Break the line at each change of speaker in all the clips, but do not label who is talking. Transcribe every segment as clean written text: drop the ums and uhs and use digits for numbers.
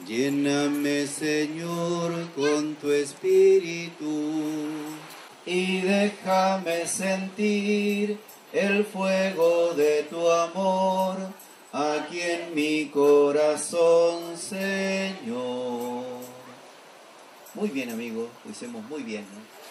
Lléname, Señor, con tu espíritu, y déjame sentir el fuego de tu amor aquí en mi corazón, Señor. Muy bien, amigos, lo hicimos muy bien, ¿no?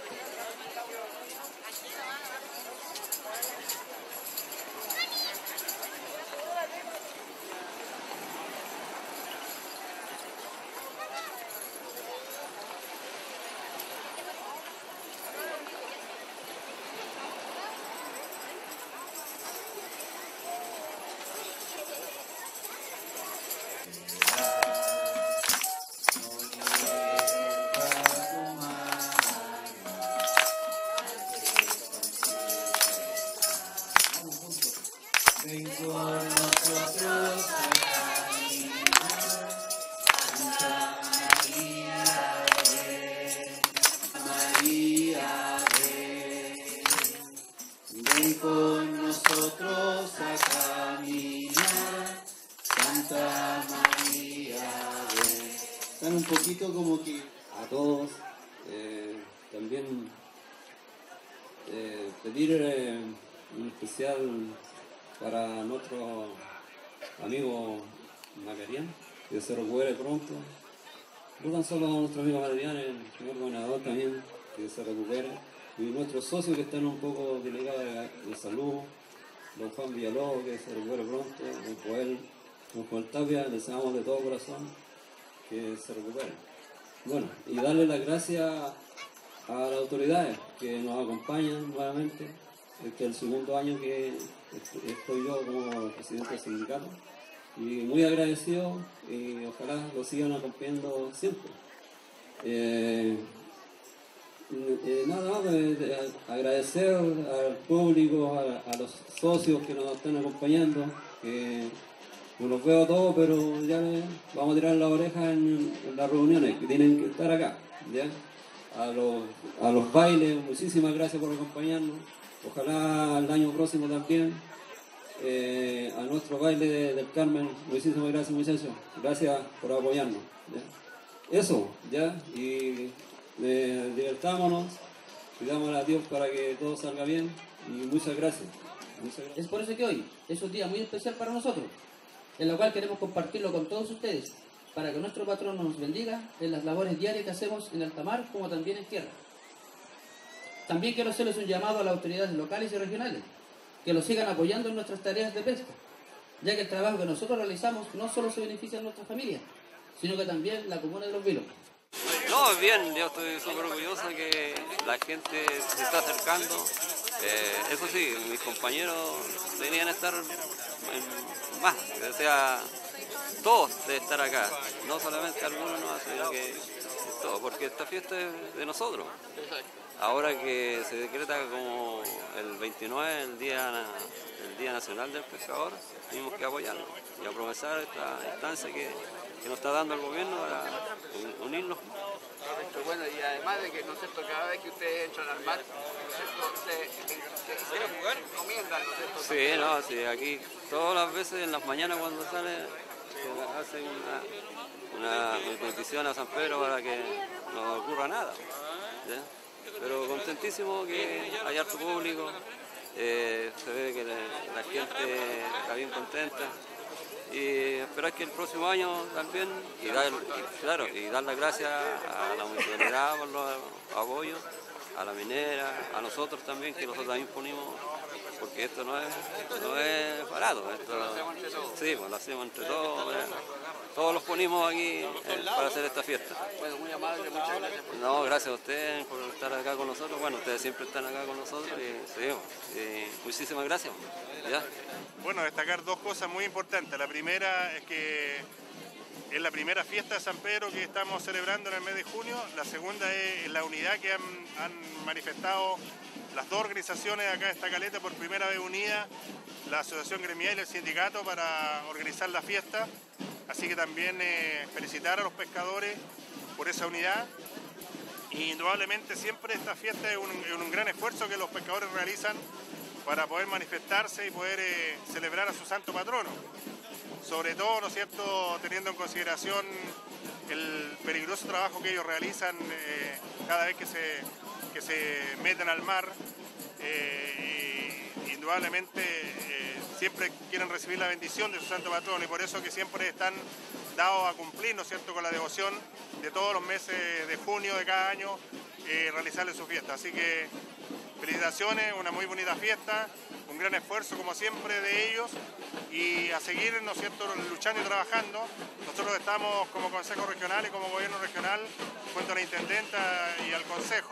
Ven con nosotros a caminar, Santa María, ven, María, ven. Ven con nosotros a caminar, Santa María, ven. Están un poquito como que
a todos, también pedir un especial para nuestro amigo Magarián, que se recupere pronto. No tan solo nuestro amigo Magarián, el señor gobernador también, que se recupere. Y nuestros socios que están un poco delicados de salud, don Juan Villalobos, que se recupere pronto, don Joel Tapia, les deseamos de todo corazón que se recupere. Bueno, y darle las gracias a las autoridades que nos acompañan nuevamente. Este es el segundo año que estoy yo como presidente del sindicato y muy agradecido y ojalá lo sigan acompañando siempre. Nada más agradecer al público, a los socios que nos están acompañando, que no los veo todos, pero ya vamos a tirar la oreja en las reuniones, que tienen que estar acá, ¿ya? A los bailes, muchísimas gracias por acompañarnos. Ojalá el año próximo también. A nuestro baile del Carmen, muchísimas gracias, muchachos. Gracias por apoyarnos, ¿ya? Eso, ¿ya? Y divertámonos, pidamos a Dios para que todo salga bien. Y muchas gracias.
Es por eso que hoy es un día muy especial para nosotros, en lo cual queremos compartirlo con todos ustedes, para que nuestro patrón nos bendiga en las labores diarias que hacemos en alta mar como también en tierra. También quiero hacerles un llamado a las autoridades locales y regionales, que nos sigan apoyando en nuestras tareas de pesca, ya que el trabajo que nosotros realizamos no solo se beneficia a nuestra familia, sino que también la comuna de Los Vilos.
No, bien, yo estoy súper orgulloso de que la gente se está acercando. Eso sí, mis compañeros deberían estar más, o sea, todos deben estar acá, no solamente algunos, no, sino que todos, porque esta fiesta es de nosotros. Ahora que se decreta como el 29, el Día Nacional del Pescador, tenemos que apoyarlo y aprovechar esta instancia que nos está dando el gobierno para unirnos.
Bueno, y además de que, ¿no es cierto?, cada vez que ustedes entran al mar, ¿no es cierto?, ustedes recomiendan, ¿no es cierto?
Sí, no, sí, aquí todas las veces en las mañanas cuando sale se hace una petición a San Pedro para que no ocurra nada, ¿ya? Pero contentísimo que hay harto público, se ve que la gente está bien contenta y esperar que el próximo año también y dar las gracias a la municipalidad por los apoyos, a la minera, a nosotros también, que nosotros también ponimos, porque esto no es barato, esto sí, pues lo hacemos entre todos, todos los ponimos aquí para hacer esta fiesta.
Bueno, muy amable, muchas gracias.
No, gracias a ustedes por estar acá con nosotros. Bueno, ustedes siempre están acá con nosotros y seguimos. Muchísimas gracias. ¿Ya?
Bueno, destacar dos cosas muy importantes. La primera es que es la primera fiesta de San Pedro que estamos celebrando en el mes de junio. La segunda es la unidad que han manifestado las dos organizaciones acá de esta caleta, por primera vez unidas, la Asociación Gremial y el Sindicato, para organizar la fiesta. Así que también felicitar a los pescadores por esa unidad. Y indudablemente siempre esta fiesta es un gran esfuerzo que los pescadores realizan para poder manifestarse y poder celebrar a su santo patrono. sobre todo, ¿no es cierto?, teniendo en consideración el peligroso trabajo que ellos realizan cada vez que se meten al mar. Y indudablemente siempre quieren recibir la bendición de su santo patrono, y por eso que siempre están dados a cumplir, ¿no es cierto?, con la devoción de todos los meses de junio de cada año, realizarles su fiesta. Así que felicitaciones, una muy bonita fiesta, un gran esfuerzo como siempre de ellos, y a seguir, ¿no es cierto?, luchando y trabajando. Nosotros estamos como Consejo Regional y como Gobierno Regional, junto a la Intendenta y al Consejo,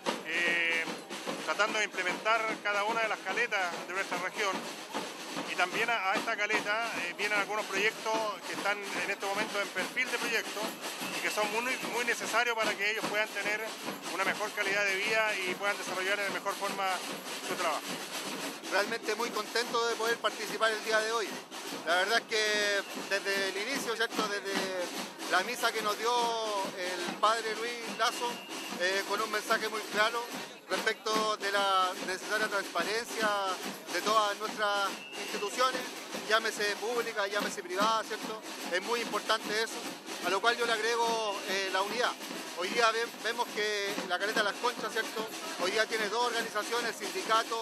tratando de implementar cada una de las caletas de nuestra región. Y también a esta caleta vienen algunos proyectos que están en este momento en perfil de proyectos y que son muy necesarios para que ellos puedan tener una mejor calidad de vida y puedan desarrollar de mejor forma su trabajo.
Realmente muy contento de poder participar el día de hoy. La verdad es que desde el inicio, ¿cierto?, desde la misa que nos dio el Padre Luis Lazo, con un mensaje muy claro respecto de la necesaria transparencia de todas nuestras instituciones, llámese pública, llámese privada, ¿cierto? Es muy importante eso, a lo cual yo le agrego la unidad. Hoy día vemos que la Caleta de las Conchas, ¿cierto?, hoy día tiene dos organizaciones, sindicato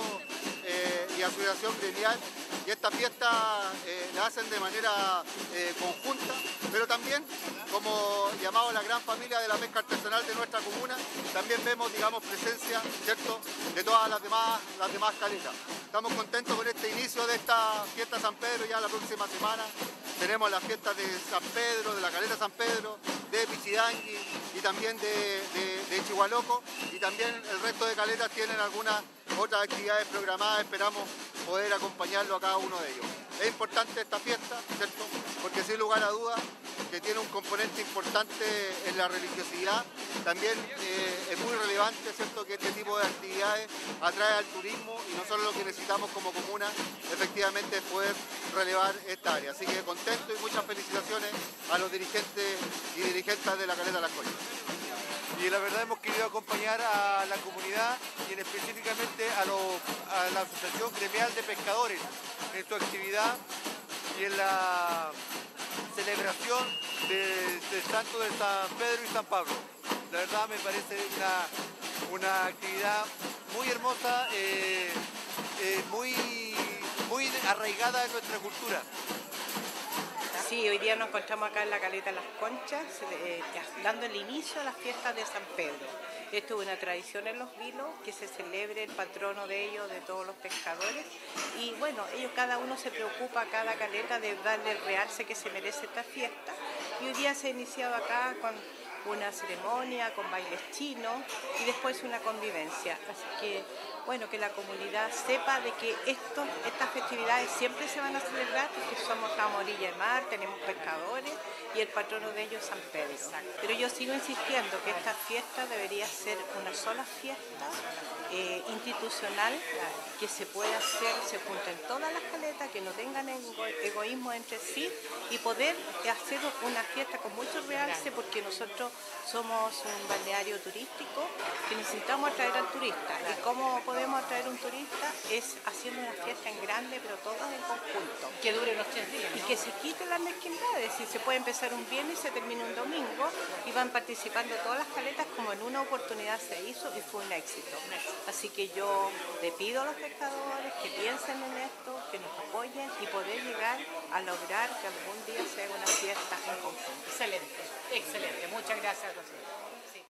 y asociación gremial, y esta fiesta la hacen de manera conjunta, pero también como llamado a la gran familia de la pesca artesanal de nuestra comuna, también vemos, digamos, presencia, ¿cierto?, de todas las demás caletas. Estamos contentos con este inicio de esta fiesta San Pedro. Ya la próxima semana tenemos las fiestas de San Pedro, de la Caleta San Pedro, de Pichidangui y también de Chihualoco, y también el resto de caletas tienen algunas otras actividades programadas. Esperamos poder acompañarlo a cada uno de ellos. Es importante esta fiesta, ¿cierto?, porque sin lugar a dudas que tiene un componente importante en la religiosidad. También es muy relevante, ¿cierto?, que este tipo de actividades atrae al turismo, y nosotros lo que necesitamos como comuna efectivamente es poder relevar esta área. Así que contento y muchas felicitaciones a los dirigentes y dirigentes de la Caleta de las Conchas.
Y la verdad hemos querido acompañar a la comunidad y específicamente a la Asociación Gremial de Pescadores en su actividad y en la celebración del santo de San Pedro y San Pablo. La verdad me parece una actividad muy hermosa, muy arraigada en nuestra cultura.
Sí, hoy día nos encontramos acá en la Caleta de las Conchas, dando el inicio a las fiestas de San Pedro. Esto es una tradición en Los Vilos, que se celebre el patrono de ellos, de todos los pescadores. Y bueno, cada uno se preocupa, cada caleta, de darle el realce que se merece esta fiesta. Y hoy día se ha iniciado acá con una ceremonia, con bailes chinos y después una convivencia. Así que, bueno, que la comunidad sepa de que estas festividades siempre se van a celebrar, porque estamos a orilla de mar, tenemos pescadores y el patrono de ellos es San Pedro. Pero yo sigo insistiendo que esta fiesta debería ser una sola fiesta institucional, que se pueda hacer, se junten todas las caletas, que no tengan egoísmo entre sí, y poder hacer una fiesta con mucho realce, porque nosotros somos un balneario turístico que necesitamos atraer al turista. ¿Y cómo podemos atraer un turista? Es haciendo una fiesta en grande, pero todos en conjunto.
Que dure unos 3 días, ¿no?
Y que se quite las mezquindades. Si se puede empezar un viernes y se termina un domingo, y van participando todas las caletas, como en una oportunidad se hizo y fue un éxito. Así que yo le pido a los pescadores que piensen en esto, que nos apoyen y poder llegar a lograr que algún día se haga una fiesta en conjunto.
Excelente, excelente. Muchas gracias, Rocío.